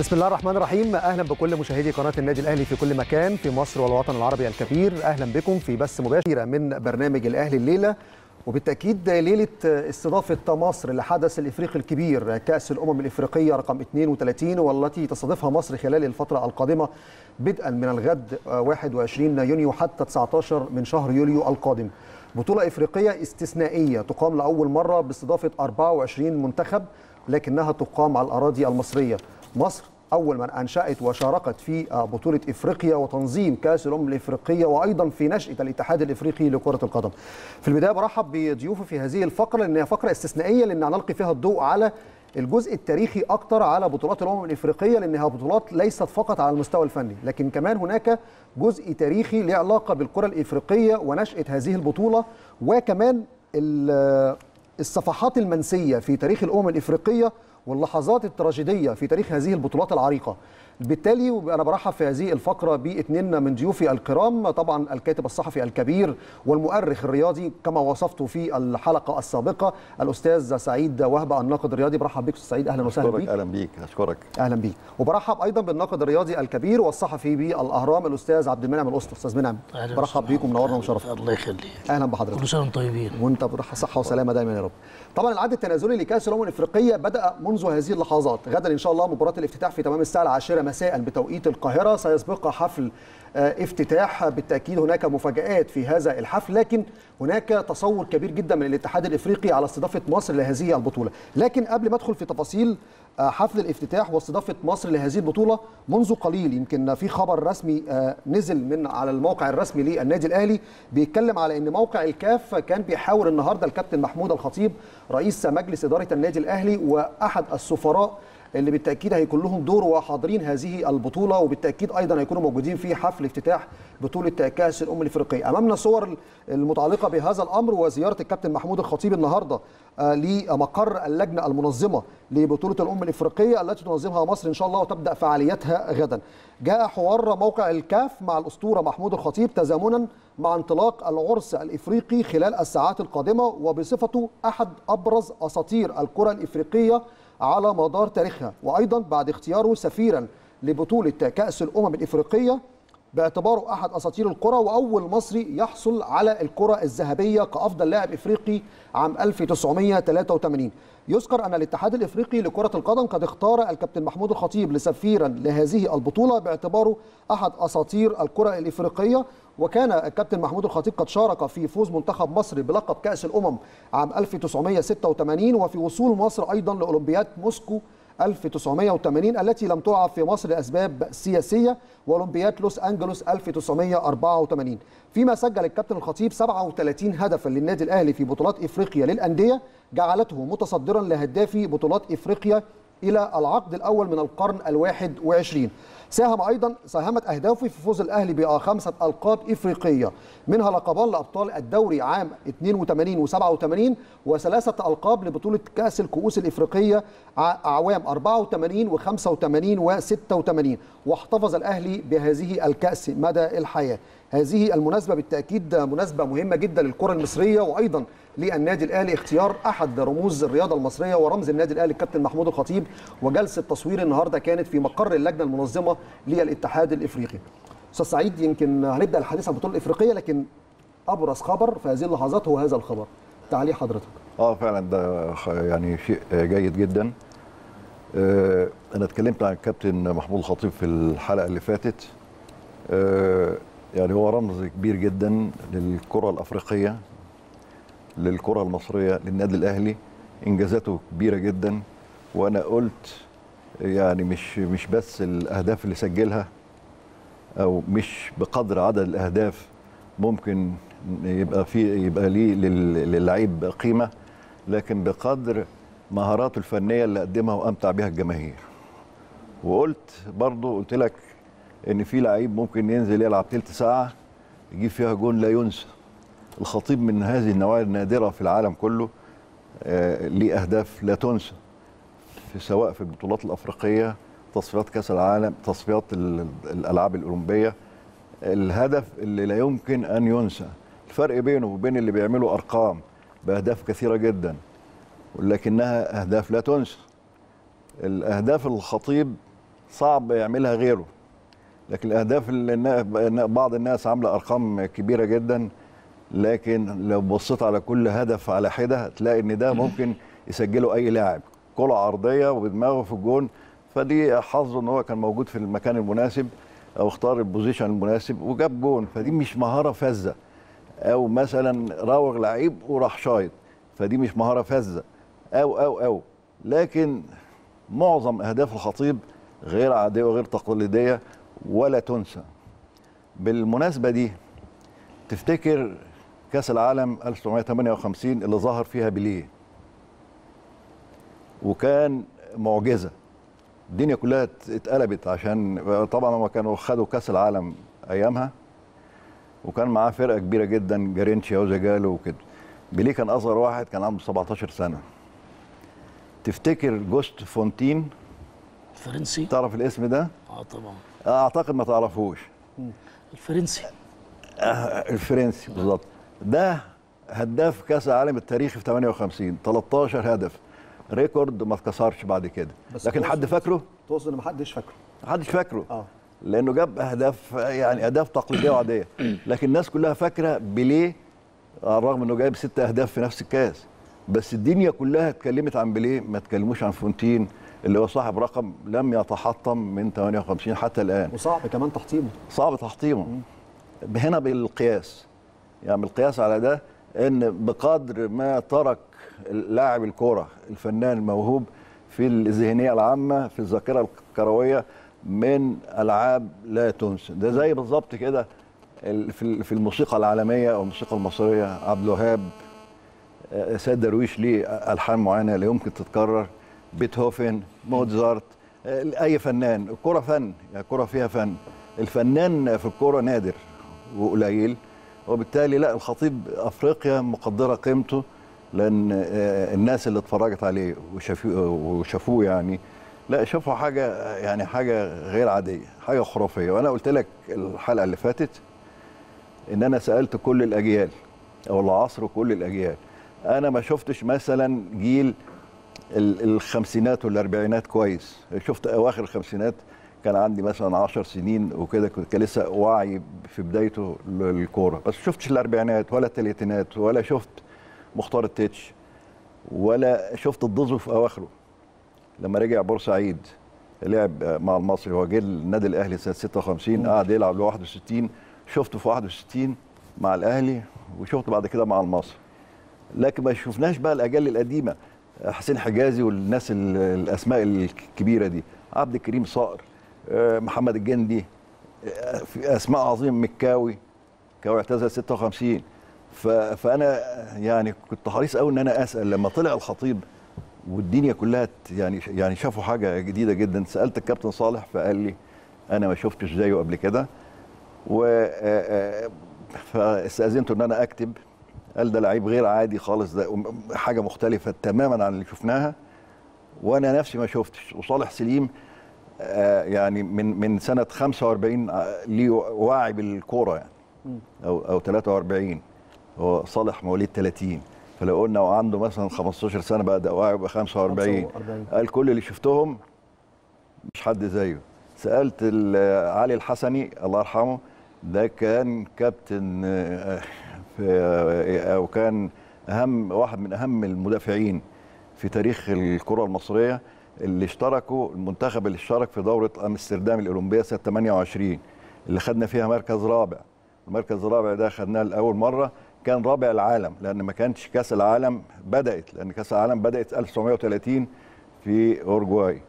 بسم الله الرحمن الرحيم. اهلا بكل مشاهدي قناه النادي الاهلي في كل مكان في مصر والوطن العربي الكبير. اهلا بكم في بث مباشر من برنامج الاهلي الليله، وبالتاكيد ليله استضافه مصر لحدث الافريقي الكبير كاس الامم الافريقيه رقم 32 والتي تستضيفها مصر خلال الفتره القادمه بدءا من الغد 21 يونيو حتى 19 من شهر يوليو القادم. بطوله افريقيه استثنائيه تقام لاول مره باستضافه 24 منتخب، لكنها تقام على الاراضي المصريه. مصر أول من أنشأت وشاركت في بطولة إفريقيا وتنظيم كأس الأمم الإفريقية، وأيضا في نشأة الاتحاد الإفريقي لكرة القدم. في البداية برحب بضيوفي في هذه الفقرة لأنها فقرة استثنائية، لأن هنلقي فيها الضوء على الجزء التاريخي أكتر على بطولات الأمم الإفريقية، لأنها بطولات ليست فقط على المستوى الفني، لكن كمان هناك جزء تاريخي له علاقة بالكرة الإفريقية ونشأة هذه البطولة، وكمان الصفحات المنسية في تاريخ الأمم الإفريقية واللحظات التراجيدية في تاريخ هذه البطولات العريقة. بالتالي أنا برحب في هذه الفقرة باثنين من ضيوفي الكرام، طبعا الكاتب الصحفي الكبير والمؤرخ الرياضي كما وصفته في الحلقة السابقة الأستاذ سعيد وهبة الناقد الرياضي. برحب بك أستاذ سعيد، أهلا وسهلا بك. أهلا بيك، أشكرك. أهلا بيك. وبرحب أيضا بالناقد الرياضي الكبير والصحفي بالأهرام الأستاذ عبد المنعم الأسطى. أستاذ منعم، برحب بيكم، منورنا ومشرفنا. الله يخليك. أهلا بحضرتك. كل سنة وانتم طيبين. وأنت بصحة وسلامة دايما يا رب. طبعا العد التنازلي لكأس الأمم الإفريقية بدأ منذ هذه اللحظات. غدا إن شاء الله مباراة الافتتاح في تمام الساعة 10 مساء بتوقيت القاهرة، سيسبقها حفل افتتاح. بالتأكيد هناك مفاجآت في هذا الحفل، لكن هناك تصور كبير جدا من الاتحاد الإفريقي على استضافة مصر لهذه البطولة. لكن قبل ما أدخل في تفاصيل حفل الافتتاح واستضافة مصر لهذه البطولة، منذ قليل يمكن في خبر رسمي نزل من على الموقع الرسمي للنادي الأهلي بيتكلم على أن موقع الكاف كان بيحاور النهارده الكابتن محمود الخطيب رئيس مجلس إدارة النادي الأهلي وأحد السفراء اللي بالتأكيد هيكون لهم دور وحاضرين هذه البطولة، وبالتأكيد أيضا هيكونوا موجودين في حفل افتتاح بطولة كأس الأمم الإفريقية. أمامنا صور المتعلقة بهذا الأمر وزيارة الكابتن محمود الخطيب النهاردة لمقر اللجنة المنظمة لبطولة الأمم الإفريقية التي تنظمها مصر إن شاء الله وتبدأ فعاليتها غدا. جاء حوار موقع الكاف مع الأسطورة محمود الخطيب تزامنا مع انطلاق العرس الإفريقي خلال الساعات القادمة، وبصفته أحد أبرز أساطير الكرة الإفريقية على مدار تاريخها، وأيضا بعد اختياره سفيرا لبطولة كأس الأمم الإفريقية باعتباره أحد أساطير الكرة وأول مصري يحصل على الكرة الذهبية كأفضل لاعب إفريقي عام 1983. يذكر أن الاتحاد الإفريقي لكرة القدم قد اختار الكابتن محمود الخطيب لسفيرا لهذه البطولة باعتباره أحد أساطير الكرة الإفريقية. وكان الكابتن محمود الخطيب قد شارك في فوز منتخب مصر بلقب كأس الأمم عام 1986 وفي وصول مصر أيضا لأولمبياد موسكو 1980 التي لم تلعب في مصر لأسباب سياسية، وأولمبياد لوس أنجلوس 1984. فيما سجل الكابتن الخطيب 37 هدفا للنادي الأهلي في بطولات إفريقيا للأندية جعلته متصدرا لهدافي بطولات إفريقيا إلى العقد الأول من القرن ال21. ساهمت أهدافه في فوز الأهلي ب5 ألقاب إفريقية، منها لقبان لأبطال الدوري عام 82 و87 و3 ألقاب لبطولة كأس الكؤوس الإفريقية أعوام 84 و85 و86، واحتفظ الأهلي بهذه الكأس مدى الحياة. هذه المناسبة بالتأكيد مناسبة مهمة جدا للكرة المصرية وأيضا للنادي الأهلي، اختيار أحد رموز الرياضة المصرية ورمز النادي الأهلي الكابتن محمود الخطيب. وجلسة تصوير النهاردة كانت في مقر اللجنة المنظمة للاتحاد الإفريقي. أستاذ سعيد، يمكن هنبدأ الحديث عن البطولة الإفريقية، لكن أبرز خبر في هذه اللحظات هو هذا الخبر. تعليق حضرتك؟ فعلا ده يعني شيء جيد جدا. أنا اتكلمت عن الكابتن محمود الخطيب في الحلقة اللي فاتت. يعني هو رمز كبير جدا للكرة الأفريقية، للكرة المصرية، للنادي الأهلي. إنجازاته كبيرة جدا، وأنا قلت يعني مش بس الأهداف اللي سجلها، أو مش بقدر عدد الأهداف ممكن يبقى ليه للعيب قيمة، لكن بقدر مهاراته الفنية اللي قدمها وأمتع بها الجماهير. وقلت قلت لك إن في لعيب ممكن ينزل يلعب تلت ساعة يجيب فيها جون لا ينسى. الخطيب من هذه النوعية النادرة في العالم كله، ليه أهداف لا تنسى، سواء في البطولات الأفريقية، تصفيات كأس العالم، تصفيات الألعاب الأولمبية. الهدف اللي لا يمكن أن ينسى. الفرق بينه وبين اللي بيعملوا أرقام بأهداف كثيرة جدا ولكنها أهداف لا تنسى. الأهداف الخطيب صعب يعملها غيره. لكن الاهداف اللي بعض الناس عامله ارقام كبيره جدا، لكن لو بصيت على كل هدف على حده هتلاقي ان ده ممكن يسجله اي لاعب، كره عرضيه وبدماغه في الجون. فدي حظه ان هو كان موجود في المكان المناسب او اختار البوزيشن المناسب وجاب جون. فدي مش مهاره فذه، او مثلا راوغ لعيب وراح شايط، فدي مش مهاره فذه او لكن معظم اهداف الخطيب غير عاديه وغير تقليديه ولا تنسى. بالمناسبه دي تفتكر كاس العالم 1958 اللي ظهر فيها بيليه، وكان معجزه، الدنيا كلها اتقلبت عشان طبعا هم كانوا خدوا كاس العالم ايامها، وكان معاه فرقه كبيره جدا، جارينشيا وزاجالو وكده. بيليه كان اصغر واحد، كان عنده 17 سنه. تفتكر جوست فونتين الفرنسي؟ تعرف الاسم ده؟ طبعا. اعتقد ما تعرفوش. الفرنسي. الفرنسي بالظبط. ده هداف كاس العالم التاريخي في 58، 13 هدف، ريكورد ما اتكسرش بعد كده. لكن حد فاكره؟ تقصد ان ما حدش فاكره؟ ما حدش فاكره. لانه جاب اهداف، يعني اهداف تقليديه وعاديه، لكن الناس كلها فاكره بيليه على الرغم انه جايب 6 اهداف في نفس الكاس. بس الدنيا كلها اتكلمت عن بيليه، ما اتكلموش عن فونتين اللي هو صاحب رقم لم يتحطم من 58 حتى الان. وصعب كمان تحطيمه. صعب تحطيمه. هنا بالقياس، يعني بالقياس على ده ان بقدر ما ترك لاعب الكوره الفنان الموهوب في الذهنيه العامه في الذاكره الكرويه من العاب لا تنسى. ده زي بالظبط كده في الموسيقى العالميه او الموسيقى المصريه، عبد الوهاب، سيد درويش ليه الحان معينه لا يمكن تتكرر، بيتهوفن، موتزارت، اي فنان. الكوره فن، يعني الكوره فيها فن. الفنان في الكوره نادر وقليل، وبالتالي لا، الخطيب افريقيا مقدره قيمته، لان الناس اللي اتفرجت عليه وشافوه يعني لا، شافوا حاجه، يعني حاجه غير عاديه، حاجه خرافيه. وانا قلت لك الحلقه اللي فاتت ان انا سالت كل الاجيال او العصر كل الاجيال. انا ما شفتش مثلا جيل الخمسينات والاربعينات كويس، شفت اواخر الخمسينات كان عندي مثلا 10 سنين وكده، كان لسه وعي في بدايته للكوره. بس شفتش الاربعينات ولا الثلاثينات، ولا شفت مختار التتش، ولا شفت الضزو في اواخره لما رجع بورسعيد لعب مع المصري. هو جه النادي الاهلي سنه 56، قعد يلعب ل 61، شفته في 61 مع الاهلي، وشفته بعد كده مع المصري. لكن ما شفناش بقى الاجيال القديمه، حسين حجازي والناس الاسماء الكبيره دي، عبد الكريم صقر، محمد الجندي، في اسماء عظيمه، مكاوي اعتزل 56. فانا يعني كنت حريص قوي ان انا اسال لما طلع الخطيب والدنيا كلها يعني شافوا حاجه جديده جدا. سالت الكابتن صالح فقال لي انا ما شفتش زيه قبل كده، فاستاذنته ان انا اكتب. قال ده لعيب غير عادي خالص، ده حاجه مختلفه تماما عن اللي شفناها، وانا نفسي ما شفتش. وصالح سليم يعني من سنه 45 ليه وعي بالكوره يعني، او 43. هو صالح مواليد 30، فلو قلنا وعنده مثلا 15 سنه بقى ده وعي يبقى 45. قال كل اللي شفتهم مش حد زيه. سالت علي الحسني الله يرحمه، ده كان كابتن او كان واحد من اهم المدافعين في تاريخ الكره المصريه، اللي اشتركوا المنتخب اللي اشترك في دوره امستردام الاولمبيه سنه 28 اللي خدنا فيها مركز رابع. المركز الرابع ده خدناه لاول مره، كان رابع العالم لان ما كانش كاس العالم بدات، لان كاس العالم بدات 1930 في اورجواي.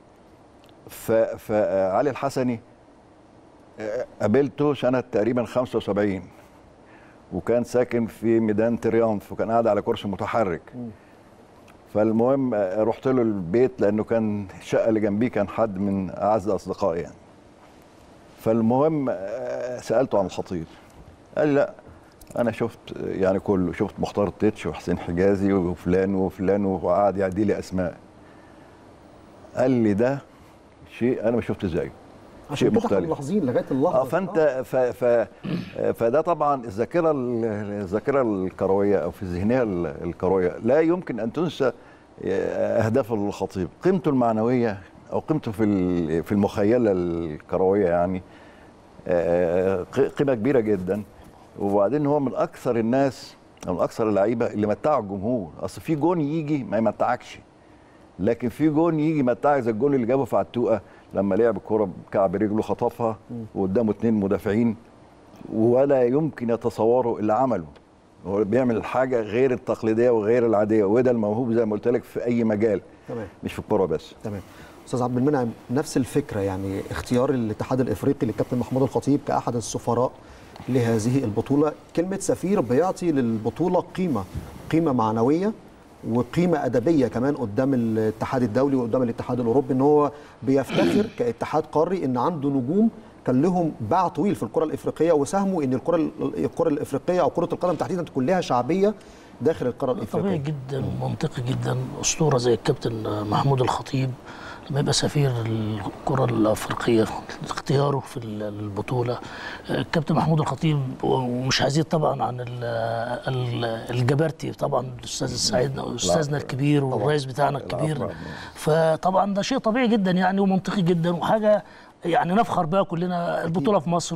فعلي الحسني قابلته سنه تقريبا 75، وكان ساكن في ميدان تريانف، وكان قاعد على كرسي متحرك. فالمهم رحت له البيت لانه كان الشقه اللي جنبيه كان حد من اعز اصدقائي يعني. فالمهم سالته عن الخطيب، قال لي لا انا شفت يعني كله، شفت مختار التتش وحسين حجازي وفلان وفلان، وقعد يعدي لي اسماء. قال لي ده شيء انا ما شفت زيه، شيء مختلف. عشان ملاحظين لغايه اللحظه. فانت فده طبعا الذاكره الكرويه او في الذهنيه الكرويه لا يمكن ان تنسى اهداف الخطيب. قيمته المعنويه او قيمته في المخيله الكرويه يعني قيمه كبيره جدا. وبعدين هو من اكثر الناس او من اكثر اللعيبه اللي متعوا الجمهور. اصل في جون يجي ما يمتعكش، لكن في جون يجي يمتعك زي الجون اللي جابه في عتوقه لما لعب الكره بكعب رجله خطفها وقدامه 2 مدافعين ولا يمكن يتصوروا اللي عمله. هو بيعمل حاجه غير التقليديه وغير العاديه، وده الموهوب زي ما قلت لك في اي مجال. تمام. مش في الكوره بس. تمام. استاذ عبد المنعم، نفس الفكره يعني اختيار الاتحاد الافريقي للكابتن محمود الخطيب كاحد السفراء لهذه البطوله، كلمه سفير بيعطي للبطوله قيمه معنويه وقيمه ادبيه كمان قدام الاتحاد الدولي وقدام الاتحاد الاوروبي، ان هو بيفتخر كاتحاد قاري ان عنده نجوم كان لهم باع طويل في الكره الافريقيه وساهموا ان الكره الافريقيه او كره القدم تحديدا تكون لها شعبيه داخل القاره الافريقيه. طبيعي جدا ومنطقي جدا. اسطوره زي الكابتن محمود الخطيب لما يبقى سفير الكره الافريقيه اختياره في البطوله. الكابتن محمود الخطيب ومش هزيد طبعا عن الجبرتي طبعا، الاستاذ السعيد استاذنا الكبير والرئيس بتاعنا الكبير. فطبعا ده شيء طبيعي جدا يعني ومنطقي جدا وحاجه يعني نفخر بها كلنا. البطوله في مصر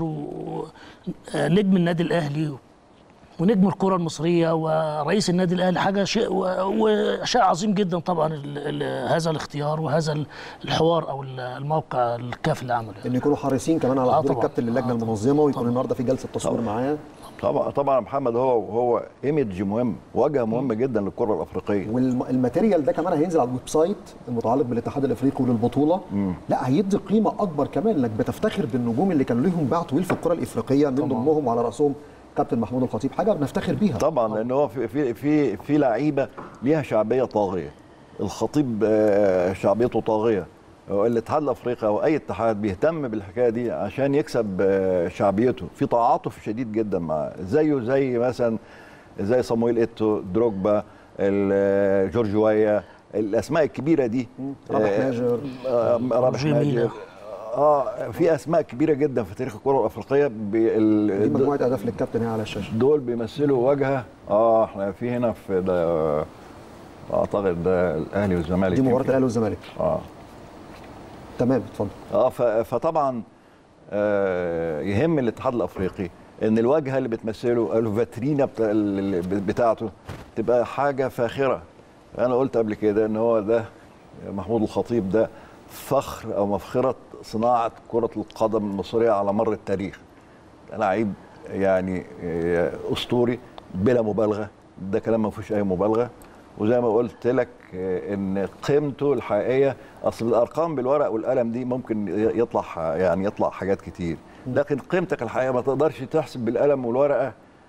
ونجم النادي الاهلي ونجم الكره المصريه ورئيس النادي الاهلي حاجه شيء وشيء عظيم جدا طبعا. هذا الاختيار وهذا الحوار او الموقع الكافي اللي عمله ان يكونوا حريصين كمان على حضور الكابتن للجنه المنظمه ويكون النهارده في جلسه تصوير معاه. طبعا محمد هو ايمج مهم، وجهه مهم جدا للكره الافريقيه. والماتيريال ده كمان هينزل على الويب سايت المتعلق بالاتحاد الافريقي وللبطوله. لا هيدي قيمه اكبر كمان انك بتفتخر بالنجوم اللي كان لهم باع طويل في الكره الافريقيه من ضمنهم وعلى راسهم كابتن محمود الخطيب، حاجه بنفتخر بيها طبعا. لان هو في لعيبه ليها شعبيه طاغيه. الخطيب شعبيته طاغيه. الاتحاد الافريقي او اي اتحاد بيهتم بالحكايه دي عشان يكسب شعبيته، في تعاطف شديد جدا معاه، زي مثلا زي صامويل ايتو، دروجبا، جورج ويا، الاسماء الكبيره دي، رابح ماجر. في اسماء كبيره جدا في تاريخ الكره الافريقيه. دي مجموعه اهداف للكابتن هنا على الشاشه. دول بيمثلوا واجهه. احنا في هنا في ده اعتقد ده الاهلي والزمالك. دي مباراه الاهلي والزمالك. تمام اتفضل. فطبعا يهم الاتحاد الافريقي ان الواجهه اللي بتمثله الفاترينا بتاعته تبقى حاجه فاخره. انا قلت قبل كده ان هو ده محمود الخطيب ده فخر او مفخره صناعه كره القدم المصريه على مر التاريخ. لعيب يعني اسطوري بلا مبالغه، ده كلام ما فيهوش اي مبالغه. وزي ما قلت لك ان قيمته الحقيقيه، اصل الارقام بالورق والقلم دي ممكن يطلع حاجات كتير، لكن قيمتك الحقيقيه ما تقدرش تحسب بالقلم والورقه.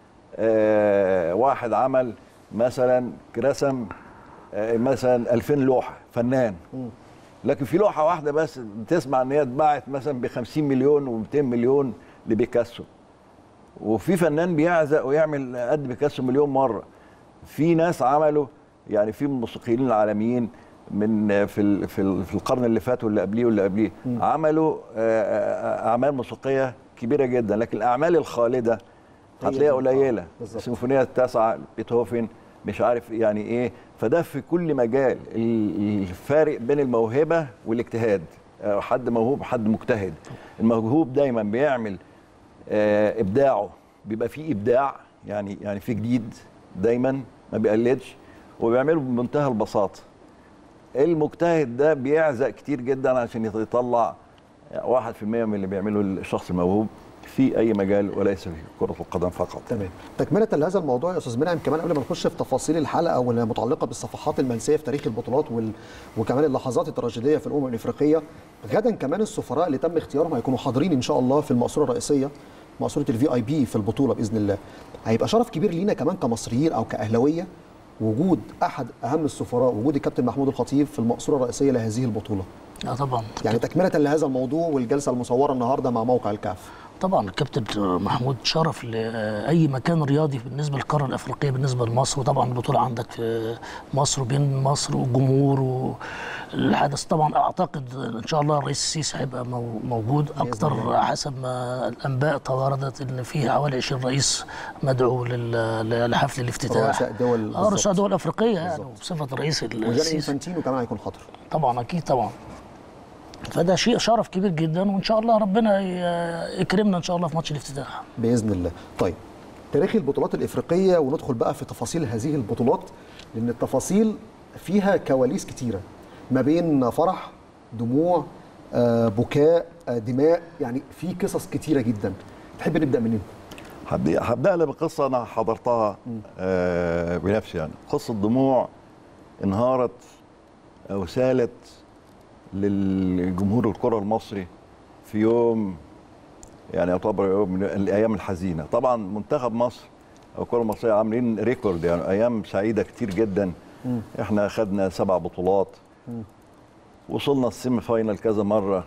واحد عمل مثلا رسم مثلا 2000 لوحه، فنان، لكن في لوحه واحده بس بتسمع ان هي اتباعت مثلا ب 50 مليون و200 مليون لبيكاسو، وفي فنان بيعزق ويعمل قد بيكاسو مليون مره. في ناس عملوا يعني في الموسيقيين العالميين من في القرن اللي فات واللي قبليه واللي قبليه عملوا اعمال موسيقيه كبيره جدا، لكن الاعمال الخالده هتلاقيها قليله. السيمفونيه التاسعه بيتهوفن مش عارف يعني ايه. فده في كل مجال الفارق بين الموهبه والاجتهاد. حد موهوب حد مجتهد. الموهوب دايما بيعمل ابداعه بيبقى فيه ابداع، يعني في جديد دايما، ما بيقلدش وبيعمله بمنتهى البساطه. المجتهد ده بيعزق كتير جدا عشان يطلع 1% من اللي بيعمله الشخص الموهوب في اي مجال وليس في كره القدم فقط. تمام. تكمله لهذا الموضوع يا استاذ منعم، كمان قبل ما نخش في تفاصيل الحلقه والمتعلقه بالصفحات المنسيه في تاريخ البطولات وكمان اللحظات التراجيديه في الامم الافريقيه، غدا كمان السفراء اللي تم اختيارهم هيكونوا حاضرين ان شاء الله في المقصوره الرئيسيه، مقصوره الVIP في البطوله باذن الله. هيبقى شرف كبير لينا كمان كمصريين او كاهلاويه وجود احد اهم السفراء، وجود الكابتن محمود الخطيب في المقصوره الرئيسيه لهذه البطوله. طبعا. يعني تكمله لهذا الموضوع والجلسه المصوره النهارده مع موقع الكاف. طبعا الكابتن محمود شرف لاي مكان رياضي بالنسبه للقاره الافريقيه بالنسبه لمصر، وطبعا البطوله عندك في مصر وبين مصر والجمهور والحدث. طبعا اعتقد ان شاء الله الرئيس السيسي هيبقى موجود اكتر حسب ما الانباء توردت ان فيه حوالي 20 رئيس مدعو لحفل الافتتاح. رؤساء دول افريقيه يعني بصفه الرئيس السيسي. وجاني انفانتينو كمان هيكون حاضر. طبعا اكيد طبعا. فده شيء شرف كبير جدا، وان شاء الله ربنا يكرمنا ان شاء الله في ماتش الافتتاح باذن الله. طيب تاريخ البطولات الافريقيه، وندخل بقى في تفاصيل هذه البطولات، لان التفاصيل فيها كواليس كتيره ما بين فرح، دموع، بكاء، دماء، يعني في قصص كتيره جدا. تحب نبدا منين؟ هبدا لك بقصه انا حضرتها بنفسي. يعني قصه دموع انهارت او سالت للجمهور الكره المصري في يوم يعني يعتبر يوم من الايام الحزينه. طبعا منتخب مصر او الكره المصريه عاملين ريكورد، يعني ايام سعيده كتير جدا. احنا خدنا 7 بطولات، وصلنا السيمي فاينال كذا مره،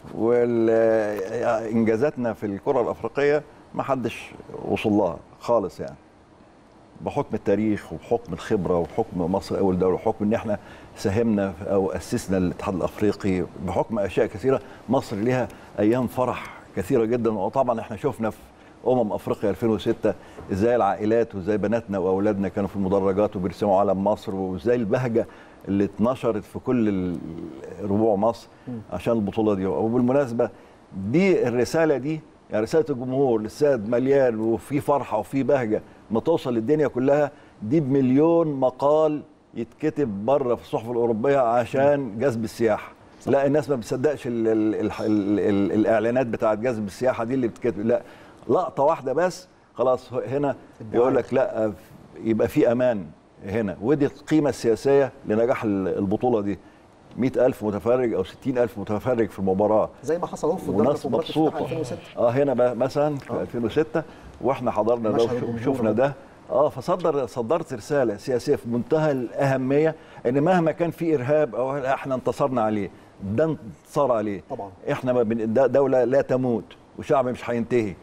وانجازاتنا في الكره الافريقيه ما حدش وصل لها خالص، يعني بحكم التاريخ وبحكم الخبره وبحكم مصر اول دوله وبحكم ان احنا ساهمنا او اسسنا الاتحاد الافريقي، بحكم اشياء كثيره. مصر لها ايام فرح كثيره جدا. وطبعا احنا شفنا في افريقيا 2006 ازاي العائلات وازاي بناتنا واولادنا كانوا في المدرجات وبيرسموا علم مصر، وازاي البهجه اللي اتنشرت في كل ربوع مصر عشان البطوله دي. وبالمناسبه دي الرساله دي، يعني رساله الجمهور للساد مليان وفي فرحه وفي بهجه ما توصل للدنيا كلها، دي بمليون مقال يتكتب بره في الصحف الاوروبيه عشان جذب السياحه. لا الناس ما بتصدقش الاعلانات بتاعت جذب السياحه دي اللي بتكتب، لا لقطه واحده بس خلاص هنا يقول لك لا يبقى في امان هنا. ودي القيمه السياسيه لنجاح البطوله دي. 100,000 متفرج او 60,000 متفرج في المباراه، زي ما حصل في وناس مبسوطه 2006 هنا مثلا في 2006 واحنا حضرنا ده وشفنا ده. فصدرت رساله سياسيه في منتهى الاهميه، ان مهما كان في ارهاب او احنا انتصرنا عليه، ده انتصار عليه طبعا. احنا دوله لا تموت وشعب مش هينتهي،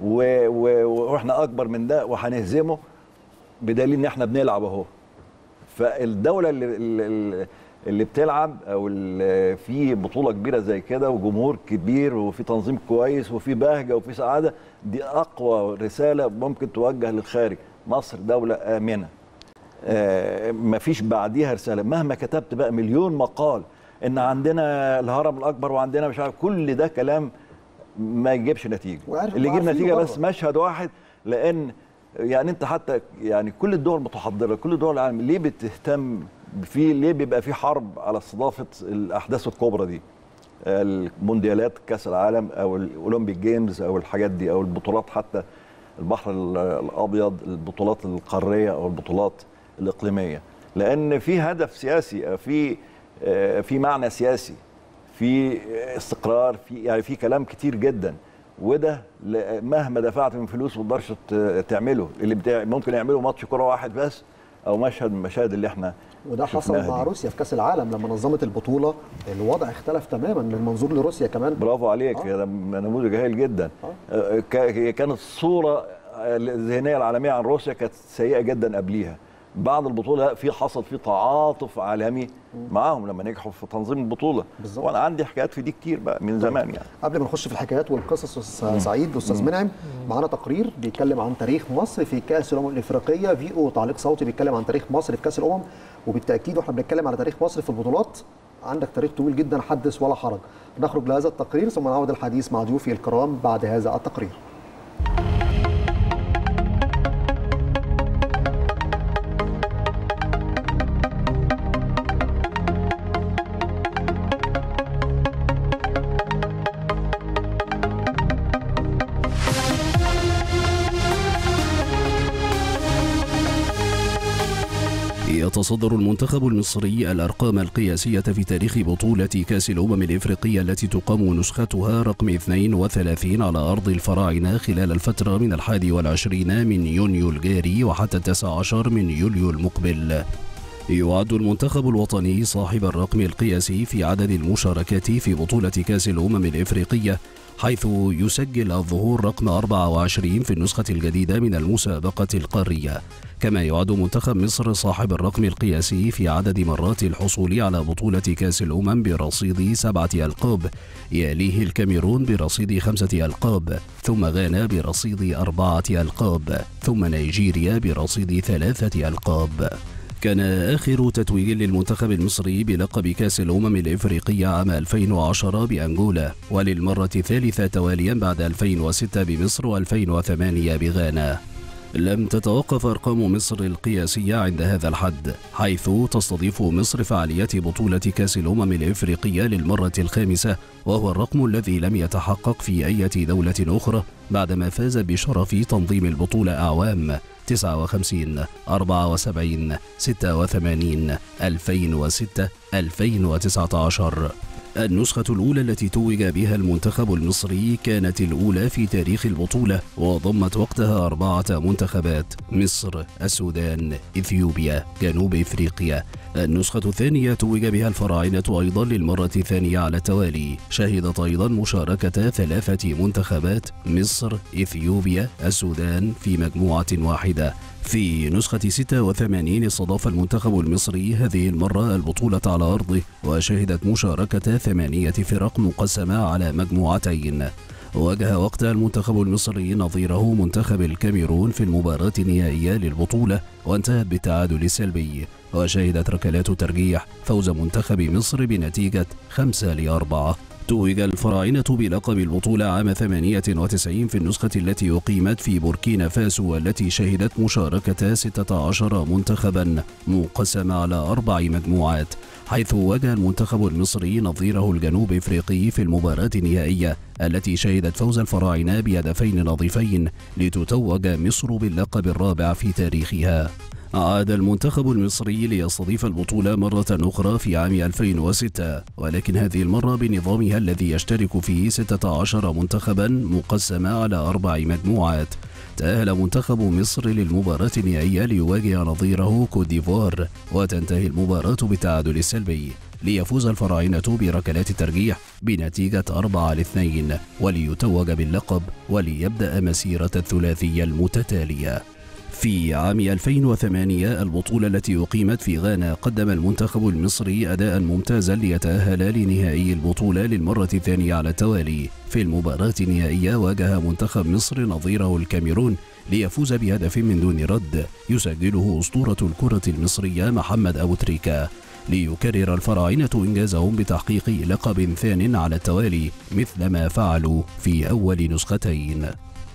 واحنا اكبر من ده وهنهزمه، بدليل ان احنا بنلعب اهو. فالدوله اللي بتلعب او اللي في بطوله كبيره زي كده وجمهور كبير وفي تنظيم كويس وفي بهجه وفي سعاده، دي اقوى رساله ممكن توجه للخارج. مصر دوله امنه، مفيش بعديها رساله. مهما كتبت بقى مليون مقال ان عندنا الهرم الاكبر وعندنا مش عارف، كل ده كلام ما يجيبش نتيجه. اللي يجيب نتيجه بس مشهد واحد. لان يعني انت حتى يعني كل الدول متحضره، كل دول العالم ليه بتهتم ليه بيبقى في حرب على استضافه الاحداث الكبرى دي، المونديالات، كاس العالم او الاولمبيك جيمز او الحاجات دي، او البطولات حتى البحر الابيض، البطولات القاريه او البطولات الاقليميه. لان في هدف سياسي، في معنى سياسي، في استقرار، في كلام كتير جدا. وده مهما دفعت من فلوس ما تقدرش تعمله. اللي ممكن يعملوا ماتش كره واحد بس او مشهد من المشاهد اللي احنا وده حصل مع روسيا في كاس العالم لما نظمت البطوله. الوضع اختلف تماما من منظور لروسيا كمان. برافو عليك، ده نموذج هايل جدا. كانت الصوره الذهنيه العالميه عن روسيا كانت سيئه جدا قبليها. بعد البطوله حصل في تعاطف عالمي معاهم لما نجحوا في تنظيم البطوله. بالزبط. وانا عندي حكايات في دي كتير بقى من زمان. يعني قبل ما نخش في الحكايات والقصص استاذ سعيد واستاذ منعم، معانا تقرير بيتكلم عن تاريخ مصر في كاس الامم الافريقيه، فيديو تعليق صوتي بيتكلم عن تاريخ مصر في كاس الامم. وبالتاكيد واحنا بنتكلم على تاريخ مصر في البطولات عندك تاريخ طويل جدا، حدث ولا حرج. نخرج لهذا التقرير ثم نعود الحديث مع ضيوفي الكرام بعد هذا التقرير. يتصدر المنتخب المصري الأرقام القياسية في تاريخ بطولة كأس الأمم الإفريقية التي تقام نسختها رقم 32 على أرض الفراعنة خلال الفترة من 21 من يونيو الجاري وحتى 19 من يوليو المقبل. يعد المنتخب الوطني صاحب الرقم القياسي في عدد المشاركات في بطولة كأس الأمم الإفريقية، حيث يسجل الظهور رقم 24 في النسخة الجديدة من المسابقة القارية. كما يعد منتخب مصر صاحب الرقم القياسي في عدد مرات الحصول على بطولة كأس الأمم برصيد 7 ألقاب، يليه الكاميرون برصيد 5 ألقاب، ثم غانا برصيد 4 ألقاب، ثم نيجيريا برصيد 3 ألقاب. كان آخر تتويج للمنتخب المصري بلقب كأس الأمم الإفريقية عام 2010 بأنغولا، وللمرة الثالثة تواليا بعد 2006 بمصر و2008 بغانا. لم تتوقف أرقام مصر القياسية عند هذا الحد، حيث تستضيف مصر فعاليات بطولة كأس الأمم الإفريقية للمرة الخامسة، وهو الرقم الذي لم يتحقق في أي دولة أخرى بعدما فاز بشرف تنظيم البطولة أعوام 59 74 86 2006 2019. النسخة الأولى التي توج بها المنتخب المصري كانت الأولى في تاريخ البطولة، وضمت وقتها 4 منتخبات: مصر، السودان، إثيوبيا، جنوب إفريقيا. النسخة الثانية توج بها الفراعنة أيضا للمرة الثانية على التوالي، شهدت أيضا مشاركة 3 منتخبات: مصر، إثيوبيا، السودان في مجموعة واحدة. في نسخة 86 استضاف المنتخب المصري هذه المرة البطولة على أرضه، وشهدت مشاركة 8 فرق مقسمة على مجموعتين. واجه وقتها المنتخب المصري نظيره منتخب الكاميرون في المباراة النهائية للبطولة، وانتهت بالتعادل السلبي، وشهدت ركلات ترجيح فوز منتخب مصر بنتيجة 5-4. توج الفراعنة بلقب البطولة عام 98 في النسخة التي أقيمت في بوركينا فاسو، والتي شهدت مشاركة 16 منتخبا مقسمة على 4 مجموعات، حيث واجه المنتخب المصري نظيره الجنوب إفريقي في المباراة النهائية التي شهدت فوز الفراعنة بهدفين نظيفين لتتوج مصر باللقب الرابع في تاريخها. عاد المنتخب المصري ليستضيف البطولة مرة أخرى في عام 2006، ولكن هذه المرة بنظامها الذي يشترك فيه 16 منتخبا مقسمة على 4 مجموعات. تأهل منتخب مصر للمباراة النهائية ليواجه نظيره كوت ديفوار، وتنتهي المباراة بالتعادل السلبي، ليفوز الفراعنة بركلات الترجيح بنتيجة 4-2 وليتوج باللقب وليبدأ مسيرة الثلاثية المتتالية. في عام 2008 البطولة التي أقيمت في غانا قدم المنتخب المصري أداء ممتازا ليتأهل لنهائي البطولة للمرة الثانية على التوالي. في المباراة النهائية واجه منتخب مصر نظيره الكاميرون ليفوز بهدف من دون رد يسجله أسطورة الكرة المصرية محمد أبو تريكة، ليكرر الفراعنة إنجازهم بتحقيق لقب ثان على التوالي مثل ما فعلوا في أول نسختين.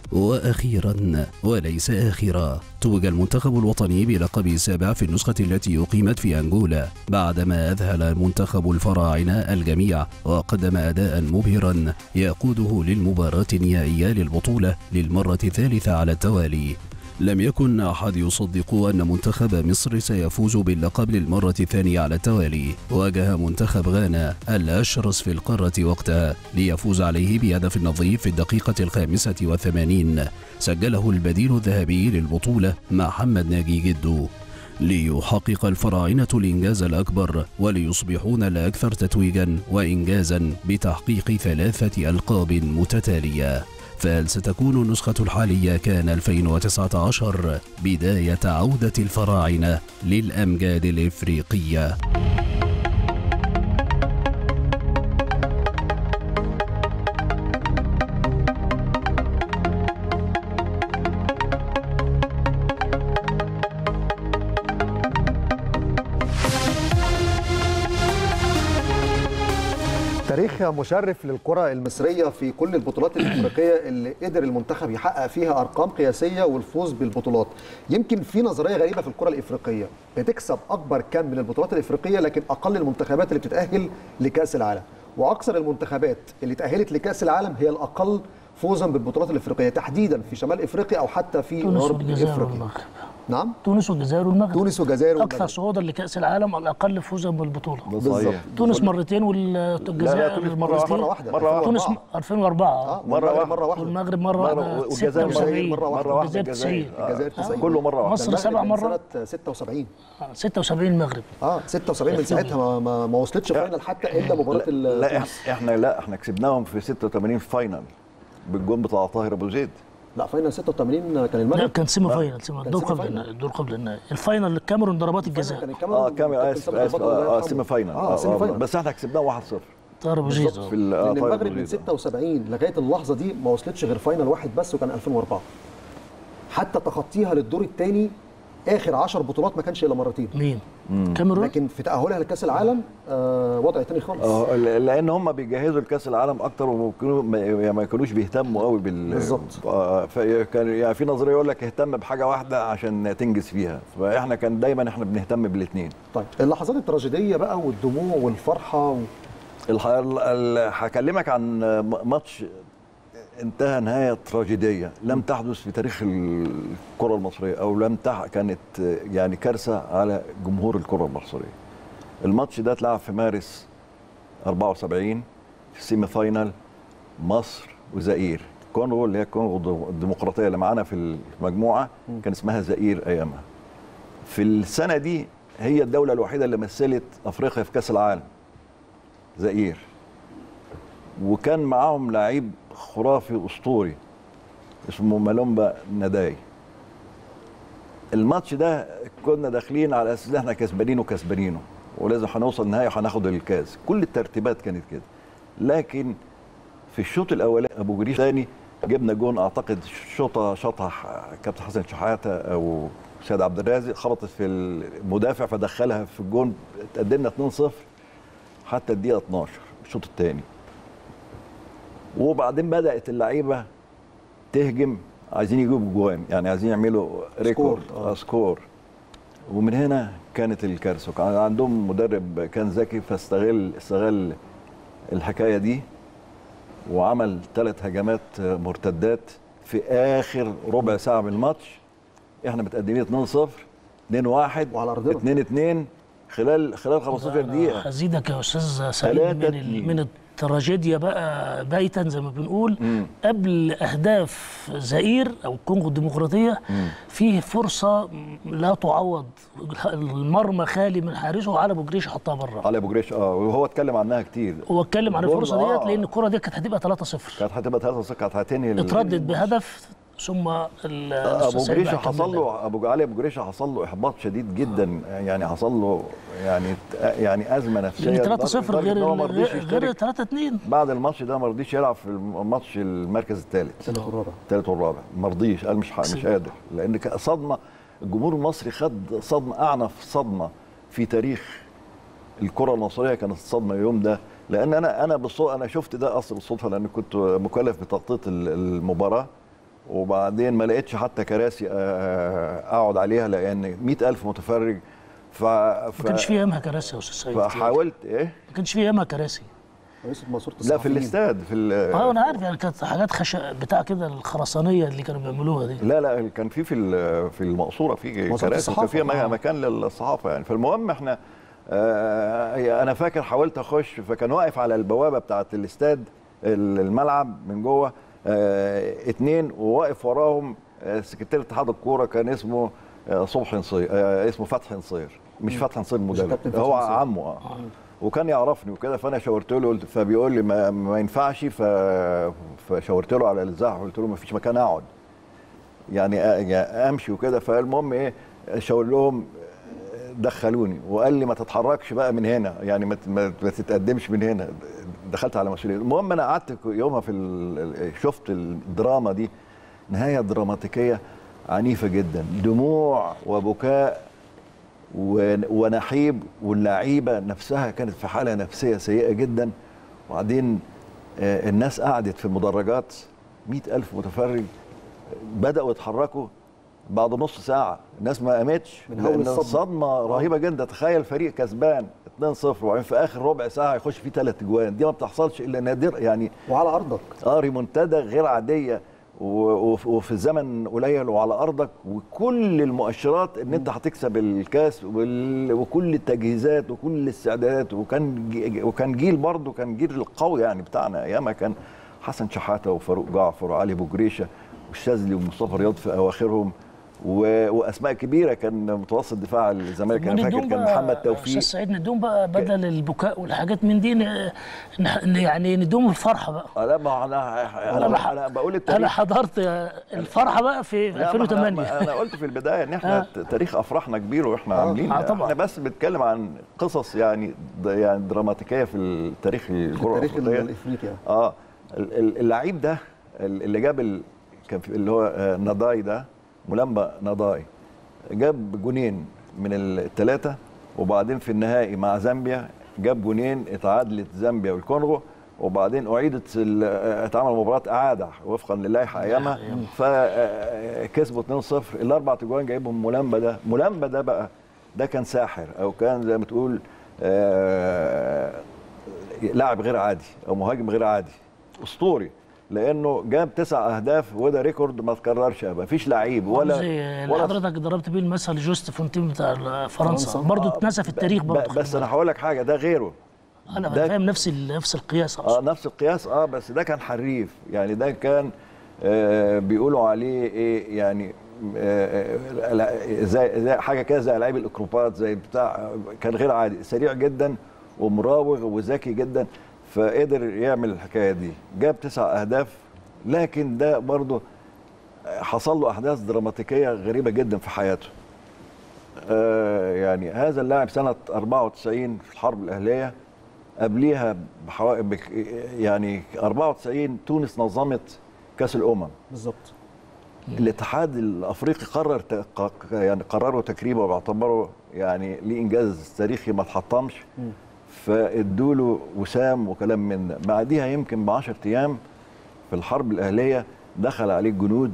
وأخيرا وليس آخرا، توج المنتخب الوطني بلقب 7 في النسخة التي أقيمت في أنغولا، بعدما أذهل منتخب الفراعنة الجميع وقدم أداء مبهرا يقوده للمباراة النهائية للبطولة للمرة الثالثة على التوالي. لم يكن أحد يصدق أن منتخب مصر سيفوز باللقب للمرة الثانية على التوالي. واجه منتخب غانا الأشرس في القارة وقتها ليفوز عليه بهدف نظيف في الدقيقة 85، سجله البديل الذهبي للبطولة محمد ناجي جدو، ليحقق الفراعنة الإنجاز الأكبر وليصبحون الأكثر تتويجا وإنجازا بتحقيق 3 ألقاب متتالية. فهل ستكون النسخة الحالية كان 2019 بداية عودة الفراعنة للأمجاد الإفريقية؟ تاريخ مشرف للكرة المصرية في كل البطولات الأفريقية اللي قدر المنتخب يحقق فيها أرقام قياسية والفوز بالبطولات. يمكن في نظرية غريبة في الكرة الإفريقية، بتكسب أكبر كم من البطولات الإفريقية لكن أقل المنتخبات اللي بتتأهل لكأس العالم، وأكثر المنتخبات اللي تأهلت لكأس العالم هي الأقل فوزا بالبطولات الإفريقية، تحديدا في شمال إفريقيا أو حتى في غرب إفريقيا. نعم، تونس والجزائر والمغرب. تونس والجزائر اكثر صعودا لكاس العالم، الاقل فوزا بالبطوله. بالظبط. تونس مرتين والجزائر مرتين. مره واحده. تونس 2004 مره واحده، والمغرب مره واحده، 76 مره واحده، الجزائر 90 كله مره واحده. مصر 7 مرات، سنه 76 76 المغرب 76 من ساعتها ما وصلتش فاينل حتى الا مباراه لا احنا كسبناهم في 86 فاينل بالجون بتاع طاهر ابو زيد. لا فاينل 86 كان المغرب. لا كان سيمي فاينل، الدور قبل النهائي. الفاينل الكاميرون ضربات الجزاء. سيمي فاينل. بس احنا كسبناه 1-0. طاهر ابو زيد في المغرب من 76 لغايه اللحظه دي ما وصلتش غير فاينل واحد بس، وكان 2004. حتى تخطيها للدور الثاني اخر 10 بطولات ما كانش الا مرتين. مين؟ كاميرون. لكن في تاهلها لكاس العالم وضع تاني خالص. لان هم بيجهزوا لكاس العالم اكتر وما كانوش بيهتموا قوي بالظبط. فكان يعني في نظريه يقول لك اهتم بحاجه واحده عشان تنجز فيها، فاحنا كان دايما احنا بنهتم بالاثنين. طيب اللحظات التراجيديه بقى والدموع والفرحه هكلمك عن ماتش انتهى نهايه تراجيديه لم تحدث في تاريخ الكره المصريه، او كانت يعني كارثه على جمهور الكره المصريه. الماتش ده اتلعب في مارس 74 في السيمي فاينال، مصر وزئير. كونغو اللي هي كونغو الديمقراطيه اللي معانا في المجموعه كان اسمها زئير ايامها. في السنه دي هي الدوله الوحيده اللي مثلت افريقيا في كاس العالم، زئير. وكان معاهم لعيب خرافي اسطوري اسمه مالومبا نداي. الماتش ده كنا داخلين على اساس ان احنا كسبانينه ولازم هنوصل النهائي وهناخد الكاس، كل الترتيبات كانت كده. لكن في الشوط الاولاني ابو جريش ثاني جبنا جون، اعتقد شاطها كابتن حسن شحاته او سيد عبد الرازق، خبطت في المدافع فدخلها في الجون. اتقدمنا 2-0 حتى الدقيقه 12 الشوط الثاني. وبعدين بدات اللعيبه تهجم، عايزين يجيبوا جوان، يعني عايزين يعملوا ريكورد سكور. ومن هنا كانت الكارثه. كان عندهم مدرب كان ذكي فاستغل الحكايه دي وعمل 3 هجمات مرتدات في اخر ربع ساعه من الماتش. احنا متقدمين 2-0 2-1 وعلى ارضنا 2-2 خلال 15 دقيقه. هزيدك يا استاذ سعيد من التراجيديا بقى بايتا زي ما بنقول. قبل اهداف زئير او الكونغو الديمقراطيه فيه فرصه لا تعوض، المرمى خالي من حارسه وعلي ابو جريش حطها بره. علي ابو جريش وهو اتكلم عنها كتير. هو اتكلم عن الفرصه ديت لان الكره دي كانت هتبقى 3-0. كانت هتبقى 3-0، كانت هتنهي اتردد بهدف ثم ابو جريشه حصل له علي ابو جريشه حصل له احباط شديد جدا، يعني حصل له يعني ازمه نفسيه. 3-0 غير 3-2. بعد الماتش ده ما رضيش يلعب في الماتش المركز الثالث الثالث والرابع، ما رضيش، قال مش قادر، لان صدمه. الجمهور المصري خد صدمه، اعنف صدمه في تاريخ الكره المصريه كانت الصدمه اليوم ده. لان انا شفت ده اصلا بالصدفه، لان كنت مكلف بتغطيه المباراه، وبعدين ما لقيتش حتى كراسي اقعد عليها لان 100,000 متفرج. ما كانش في ايامها كراسي يا استاذ سعيد. فحاولت ما كانش في ايامها كراسي. لا في الاستاد انا عارف، يعني كانت حاجات بتاع كده الخرسانيه اللي كانوا بيعملوها دي. لا كان في المقصوره في كراسي، كان فيها مكان للصحافه يعني. فالمهم احنا انا فاكر حاولت اخش، فكان واقف على البوابه بتاعه الاستاد الملعب من جوه 2 وواقف وراهم سكرتير اتحاد الكوره كان اسمه صبحي نصير، اسمه فتحي نصير، مش فتحي نصير المدرب، هو عمه وكان يعرفني وكده. فانا شاورت له فبيقول لي ما ينفعش، فشاورت له على الازاحه وقلت له ما فيش مكان اقعد يعني امشي وكده. فالمهم ايه، شاور لهم دخلوني وقال لي ما تتحركش بقى من هنا، يعني ما تتقدمش من هنا. دخلت على مسؤوليه. المهم انا قعدت يومها شفت الدراما دي، نهايه دراماتيكيه عنيفه جدا، دموع وبكاء ونحيب، واللعيبه نفسها كانت في حاله نفسيه سيئه جدا. وبعدين الناس قعدت في المدرجات 100,000 متفرج، بداوا يتحركوا بعد نص ساعه، الناس ما قامتش لان الصدمه رهيبه جدا. تخيل فريق كسبان 2-0 وبعدين في اخر ربع ساعه يخش فيه 3 اجوان، دي ما بتحصلش الا نادر يعني، وعلى ارضك. ريمونتادا غير عاديه وفي زمن قليل وعلى ارضك، وكل المؤشرات ان انت هتكسب الكاس وكل التجهيزات وكل الاستعدادات. وكان جيل برضه، كان جيل القوي يعني بتاعنا ايامها، كان حسن شحاته وفاروق جعفر وعلي ابو جريشه والشاذلي ومصطفى رياض في اواخرهم، واسماء كبيره. كان متوسط دفاع الزمالك انا فاكر كان محمد توفيق. استاذ سعيد ندوم بقى بدل البكاء والحاجات من دي يعني ندوم الفرحه بقى. لا ما انا بقول التاريخ. انا حضرت الفرحه بقى في 2008. انا قلت في البدايه ان احنا تاريخ افراحنا كبير واحنا عاملين احنا بس بنتكلم عن قصص يعني دراماتيكيه في التاريخ الكره الافريقي. اللعيب ده اللي جاب كان اللي هو نضاي ده، ملمبا نضاي، جاب جونين من الثلاثه، وبعدين في النهائي مع زامبيا جاب جونين، اتعادلت زامبيا والكونغو، وبعدين اتعمل مباراه اعاده وفقا للائحه ايامها، فكسبوا 2-0. الاربع تجوان جايبهم مولامبا ده بقى ده كان ساحر، او كان زي ما تقول لاعب غير عادي او مهاجم غير عادي اسطوري، لانه جاب 9 اهداف وده ريكورد ما اتكررش، ما فيش لعيب ولا حضرتك ضربت بيه المثل جوست فونتين بتاع فرنسا برضه اتنسى في التاريخ برضه. بس انا هقول لك حاجه، ده غيره، انا فاهم نفس القياس اصلا. نفس القياس بس ده كان حريف، يعني ده كان بيقولوا عليه ايه يعني زي حاجه كده زي لعيب الاكروبات زي بتاع، كان غير عادي، سريع جدا ومراوغ وذكي جدا، فقدر يعمل الحكايه دي، جاب 9 اهداف. لكن ده برضه حصل له احداث دراماتيكيه غريبه جدا في حياته. يعني هذا اللاعب سنه 94 في الحرب الاهليه، قبليها يعني 94 تونس نظمت كاس الامم بالظبط. الاتحاد الافريقي قرروا تكريمه واعتبره يعني ليه انجاز تاريخي ما اتحطمش، فادوا له وسام وكلام من ده. بعديها يمكن ب 10 ايام في الحرب الاهليه دخل عليه الجنود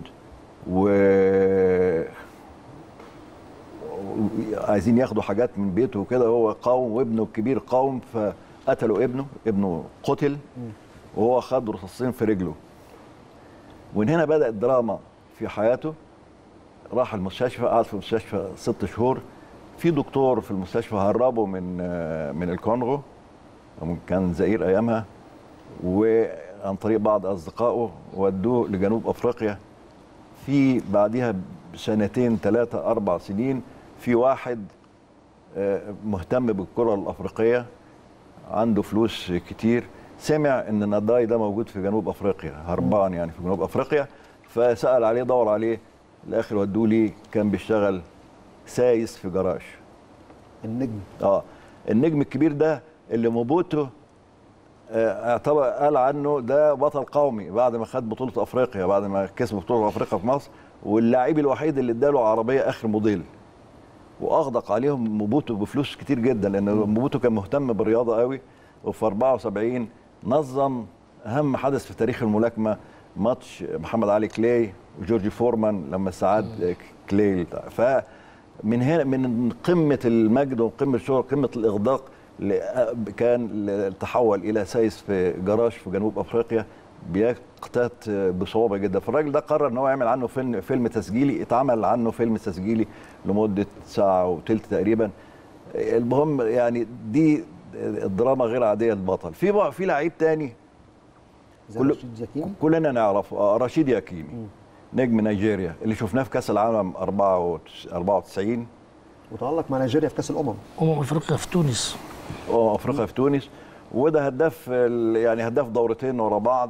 عايزين ياخدوا حاجات من بيته وكده، هو قاوم وابنه الكبير قاوم، فقتلوا ابنه قتل وهو خد رصاصين في رجله. ومن هنا بدأت دراما في حياته. راح المستشفى، قعد في المستشفى 6 شهور. في دكتور في المستشفى هربه من الكونغو، كان زئير ايامها، وعن طريق بعض اصدقائه ودوه لجنوب افريقيا. في بعديها بسنتين 3 4 سنين في واحد مهتم بالكرة الافريقيه عنده فلوس كتير، سمع ان ناداي ده موجود في جنوب افريقيا، هربان يعني في جنوب افريقيا، فسأل عليه دور عليه، الاخر ودوه ليه، كان بيشتغل سايس في جراج. النجم النجم الكبير ده اللي موبوتو اعتبر قال عنه ده بطل قومي بعد ما خد بطولة افريقيا، بعد ما كسب بطولة افريقيا في مصر، واللاعب الوحيد اللي اداله عربية اخر موديل، واغدق عليهم موبوتو بفلوس كتير جدا، لان موبوتو كان مهتم بالرياضة قوي. وفي 74 نظم اهم حدث في تاريخ الملاكمة، ماتش محمد علي كلاي وجورجي فورمان لما استعاد كلاي. فمن هنا من قمة المجد وقمة الشهرة قمة الإغداق كان تحول إلى سايس في جراج في جنوب أفريقيا بيقتات بصعوبة جدا. فالراجل ده قرر ان هو يعمل عنه فيلم تسجيلي، اتعمل عنه فيلم تسجيلي لمدة 1.5 ساعة تقريبا. المهم يعني دي الدراما غير عادية للبطل. في لعيب تاني كلنا نعرفه، رشيد ياكيني، نجم نيجيريا اللي شفناه في كاس العالم 94 وتألق مع نيجيريا في كاس الامم افريقيا في تونس. افريقيا في تونس، وده هداف يعني هداف دورتين ورا بعض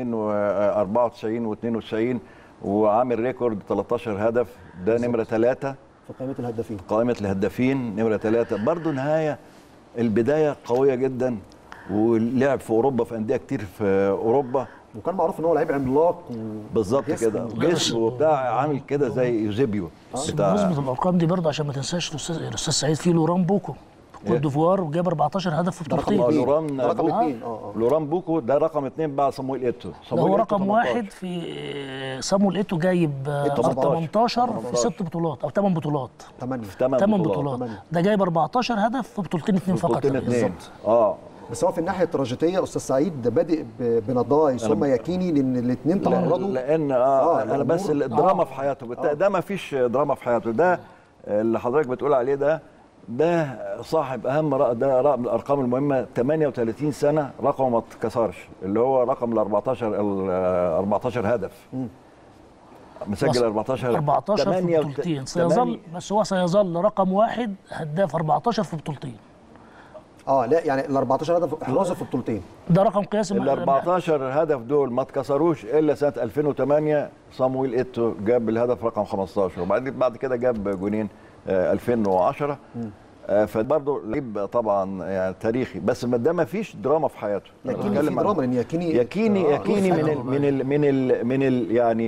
94 و92، وعامل ريكورد 13 هدف، ده نمره 3 في قائمه الهدافين. قائمه الهدافين نمره 3 برضه. نهايه البدايه قويه جدا، ولعب في اوروبا في انديه كتير في اوروبا، وكان معروف ان هو لعيب عملاق بالظبط كده، جسم وبتاع عامل كده زي يوزيبيو بتاع. بمناسبه الارقام دي برضه عشان ما تنساش الاستاذ سعيد، في لوران بوكو في كوت ديفوار وجاب 14 هدف في بطولتين. لوران بوكو ده رقم 2 بعد صامويل ايتو. هو رقم 1 في صامويل ايتو، جايب 18 في 6 بطولات او 8 بطولات. 8 بطولات. ده جايب 14 هدف في بطولتين 2 فقط. بالظبط. بس هو في الناحيه التراجيديه استاذ سعيد بادئ بنضاي ثم ياكيني، لان الاثنين تعرضوا لان انا بس الدراما في حياته ده ما فيش دراما في حياته. ده اللي حضرتك بتقول عليه ده صاحب اهم ده رقم الارقام المهمه، 38 سنه رقمه ما اتكسرش، اللي هو رقم ال 14 هدف. مسجل 14 في بطولتين، سيظل بس هو سيظل رقم 1 هداف 14 في بطولتين. لا يعني ال 14 هدف 11 في بطولتين، ده رقم قياسي. ال 14 هدف دول ما اتكسروش الا سنه 2008 صامويل ايتو جاب الهدف رقم 15، وبعدين بعد كده جاب جونين 2010. فبرضه لعيب طبعا يعني تاريخي، بس ده ما فيش دراما في حياته. ياكيني في دراما، لان ياكيني من ال يعني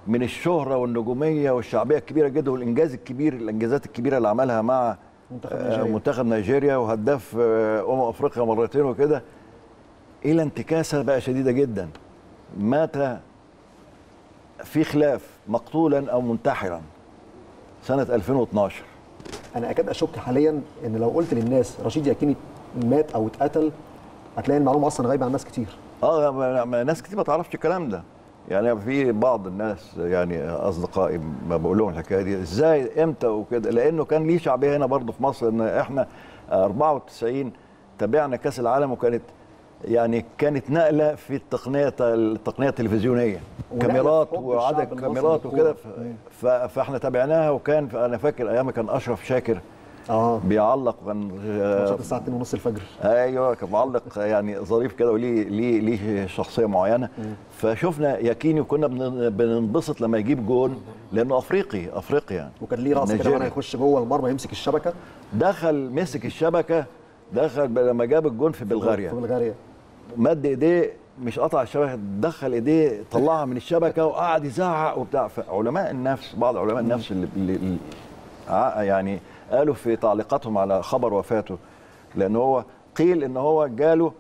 من الشهره والنجوميه والشعبيه الكبيره جدا والانجاز الكبير، الانجازات الكبيره اللي عملها مع منتخب نيجيريا وهداف افريقيا مرتين وكده، الى انتكاسه بقى شديده جدا. مات في خلاف مقتولا او منتحرا سنه 2012. انا اكاد اشك حاليا ان لو قلت للناس رشيد يقيني مات او اتقتل هتلاقي المعلومه اصلا غايبه عن ناس كتير. ناس كتير ما تعرفش الكلام ده. يعني في بعض الناس يعني اصدقائي ما بقول لهم الحكايه دي ازاي امتى وكده، لانه كان ليه شعبيه هنا برضه في مصر. ان احنا 94 تابعنا كاس العالم، وكانت يعني كانت نقله في التقنيه التلفزيونيه، كاميرات وعدد كاميرات وكده. فاحنا تابعناها، وكان انا فاكر ايام كان اشرف شاكر بيعلق، كان ماتشات الساعه 2:30 الفجر. ايوه كان معلق يعني ظريف كده، وليه شخصيه معينه. فشفنا يقيني وكنا بننبسط لما يجيب جون، لانه افريقي يعني. وكان ليه راس كده وانا يخش جوه المرمى يمسك الشبكه. دخل مسك الشبكه، دخل لما جاب الجون في بلغاريا مد ايديه، مش قطع الشبكه، دخل ايديه طلعها من الشبكه وقعد يزعق وبتاع. علماء النفس، بعض علماء النفس اللي يعني قالوا في تعليقاتهم على خبر وفاته، لان هو قيل ان هو جاله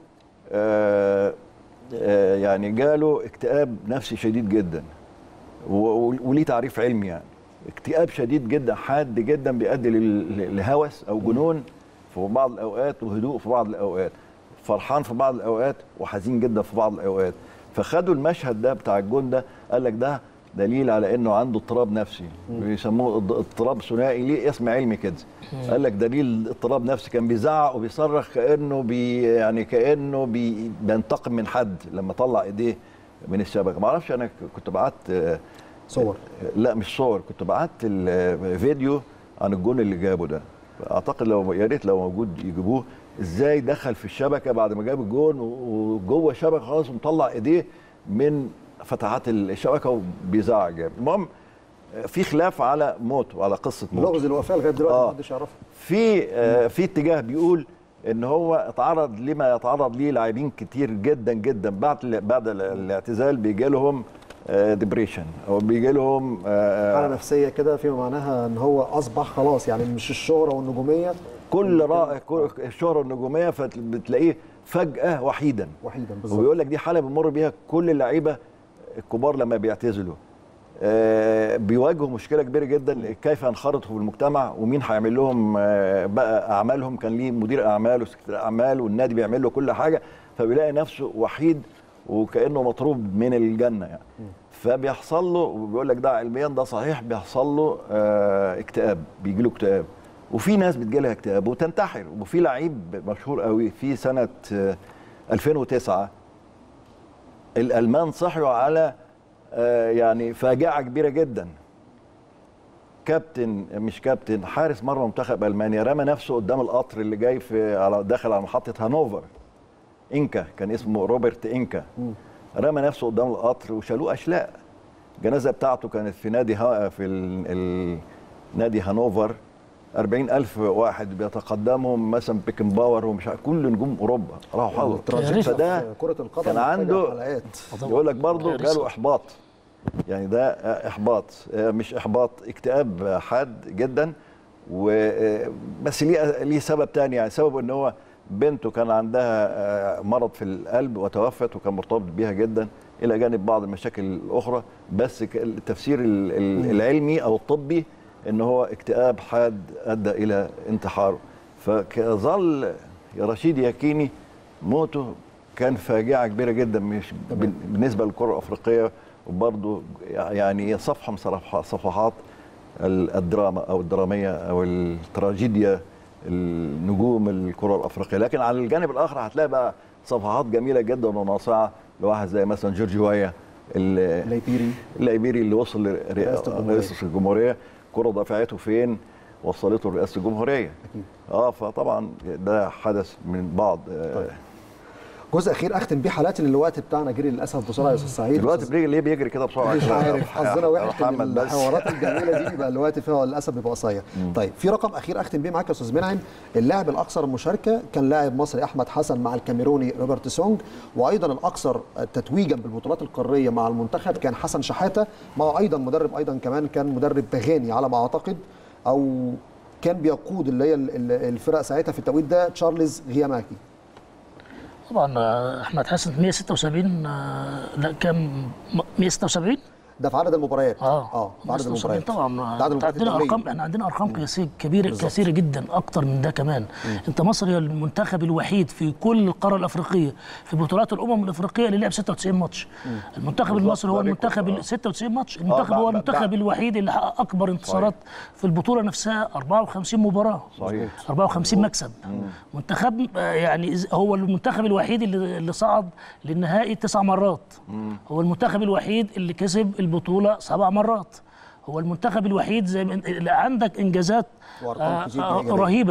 يعني جاله اكتئاب نفسي شديد جدا، وليه تعريف علمي. يعني اكتئاب شديد جدا حاد جدا بيؤدي لهوس او جنون في بعض الاوقات، وهدوء في بعض الاوقات، فرحان في بعض الاوقات وحزين جدا في بعض الاوقات. فخدوا المشهد ده بتاع الجون ده، قال لك ده دليل على انه عنده اضطراب نفسي، بيسموه اضطراب ثنائي، ليه اسم علمي كده. قال لك دليل اضطراب نفسي، كان بيزعق وبيصرخ كانه كانه بينتقم من حد لما طلع ايديه من الشبكه. ما اعرفش، انا كنت بعت صور، لا مش صور، كنت بعت الفيديو عن الجون اللي جابه ده. اعتقد لو يا ريت لو موجود يجيبوه، ازاي دخل في الشبكه بعد ما جاب الجون وجوه الشبكه خلاص ومطلع ايديه من فتحات الشبكه وبيزعق جامد. المهم في خلاف على موت وعلى قصه موت. لغز الوفاه لغايه دلوقتي ما حدش يعرفها. في اتجاه بيقول ان هو اتعرض لما يتعرض ليه لاعبين كتير جدا جدا بعد الاعتزال، بيجي لهم ديبريشن او بيجي لهم حاله نفسيه كده، فيما معناها ان هو اصبح خلاص يعني مش الشهره والنجوميه، كل الشهره والنجوميه، فبتلاقيه فجاه وحيدا بالظبط. وبيقول لك دي حاله بيمر بيها كل اللعيبه الكبار لما بيعتزلوا. بيواجهوا مشكله كبيره جدا، كيف ينخرطوا في المجتمع ومين هيعمل لهم بقى اعمالهم. كان ليه مدير اعمال وسكرتير اعمال والنادي بيعمل له كل حاجه، فبيلاقي نفسه وحيد وكانه مطرود من الجنه يعني. فبيحصل له، وبيقول لك ده علميا ده صحيح، بيحصل له اكتئاب، بيجي له اكتئاب. وفي ناس بتجي لها اكتئاب وتنتحر. وفي لعيب مشهور قوي في سنه 2009 الالمان صحوا على يعني فاجعه كبيره جدا. كابتن حارس مرمى منتخب المانيا رمى نفسه قدام القطر اللي جاي داخل على محطه هانوفر. انكا كان اسمه روبرت انكا. رمى نفسه قدام القطر وشالوه اشلاء. الجنازه بتاعته كانت في نادي هانوفر. 40,000 واحد بيتقدمهم مثلا بيكن باور ومش كل نجوم اوروبا راحوا حضروا. فده كره القدم كان عنده يقول لك برضه جاله احباط. يعني ده احباط، مش احباط، اكتئاب حاد جدا. بس ليه سبب تاني. يعني سبب ان هو بنته كان عندها مرض في القلب وتوفت، وكان مرتبط بيها جدا الى جانب بعض المشاكل الاخرى. بس التفسير العلمي او الطبي ان هو اكتئاب حاد ادى الى انتحاره. فظل رشيد يقيني موته كان فاجعه كبيره جدا، مش بالنسبه للكره الافريقيه، وبرضه يعني صفحه من صفحات الدراما او الدراميه او التراجيديا النجوم الكره الافريقيه. لكن على الجانب الاخر هتلاقي بقى صفحات جميله جدا وناصعه لواحد زي مثلا جورج وايا اللايبيري اللي وصل لرئاسه الجمهوريه. الكره دفعته فين؟ وصلته لرئاسه الجمهوريه. اكيد. فطبعا ده حدث من بعض. طيب. جزء اخير اختم بيه حالاتي لان الوقت بتاعنا جري للاسف بسرعه يا استاذ سعيد. الوقت ليه بيجري كده بسرعه؟ مش عارف حظنا وحش ان الحوارات الجميله دي بيبقى الوقت فيها للاسف بيبقى قصير. طيب في رقم اخير اختم بيه معاك يا استاذ منعم، اللاعب الاكثر مشاركه كان لاعب مصري احمد حسن مع الكاميروني روبرت سونج، وايضا الاكثر تتويجا بالبطولات القاريه مع المنتخب كان حسن شحاته، مع ايضا مدرب ايضا كمان كان مدرب بغاني على ما اعتقد، او كان بيقود اللي هي الفرق ساعتها في التوقيت ده تشارلز غياماكي. طبعا احمد حسن 176 لا كام 176 ده في عدد المباريات. في عدد المباريات طبعا. عندنا ارقام، احنا عندنا ارقام كثيره جدا اكتر من ده كمان. انت مصر هي المنتخب الوحيد في كل القاره الافريقيه في بطولات الامم الافريقيه اللي لعب 96 ماتش. المنتخب المصري هو المنتخب 96 ماتش، المنتخب هو المنتخب الوحيد اللي حقق اكبر انتصارات في البطوله نفسها، 54 مباراه. صحيح. 54 مكسب. منتخب يعني هو المنتخب الوحيد اللي صعد للنهائي 9 مرات. هو المنتخب الوحيد اللي كسب البطولة 7 مرات. هو المنتخب الوحيد زي ما عندك انجازات رهيبه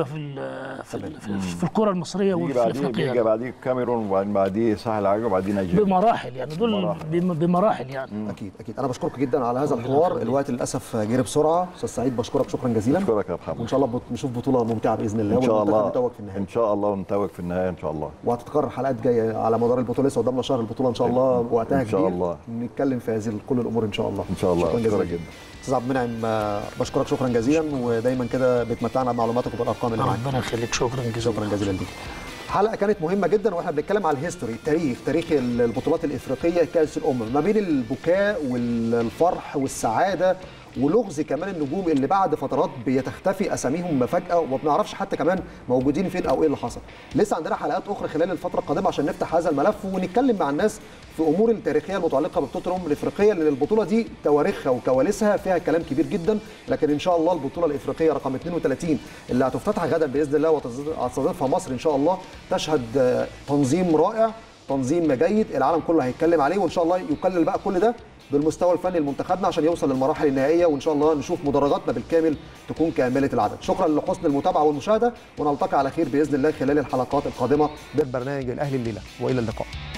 في الكره المصريه وفي افريقيا. بيجي بعديه الكاميرون وبعدين بعديه ساحل العاج وبعدين نيجيريا بمراحل، يعني دول بمراحل يعني. اكيد انا بشكرك جدا على هذا الحوار. الوقت للاسف جري بسرعه. استاذ سعيد بشكرك شكرا جزيلا. بشكرك يا محمد، وان شاء الله نشوف بطوله ممتعه باذن الله، ان شاء الله نتوج في النهايه ان شاء الله، ونتوج في النهايه ان شاء الله. وهتتكرر حلقات جايه على مدار البطوله، لسه قدامنا شهر البطوله ان شاء الله، وقتها ان شاء الله نتكلم في هذه كل الامور ان شاء الله. ان شاء الله. شكرا جدا استاذ عبد المنعم، بشكرك شكرا جزيلا، ودايما كده بتمتعنا بمعلوماتك وبالارقام اللي معاك. ربنا يخليك، شكرا جزيلا ليك. حلقه كانت مهمه جدا، واحنا بنتكلم على الهيستوري، تاريخ البطولات الافريقيه، كاس الامم، ما بين البكاء والفرح والسعاده ولغز كمان النجوم اللي بعد فترات بيتختفي اساميهم فجاه وما بنعرفش حتى كمان موجودين فين او ايه اللي حصل. لسه عندنا حلقات اخرى خلال الفتره القادمه عشان نفتح هذا الملف ونتكلم مع الناس في امور التاريخيه المتعلقه ببطوله الامم الافريقيه، لان البطوله دي تواريخها وكواليسها فيها كلام كبير جدا، لكن ان شاء الله البطوله الافريقيه رقم 32 اللي هتفتتح غدا باذن الله وتستضيفها مصر ان شاء الله تشهد تنظيم رائع، تنظيم جيد، العالم كله هيتكلم عليه، وان شاء الله يكلل بقى كل ده بالمستوى الفني لمنتخبنا عشان يوصل للمراحل النهائيه، وان شاء الله نشوف مدرجاتنا بالكامل تكون كامله العدد. شكرا لحسن المتابعه والمشاهده، ونلتقي على خير باذن الله خلال الحلقات القادمه من برنامج الاهلي الليله، والى اللقاء.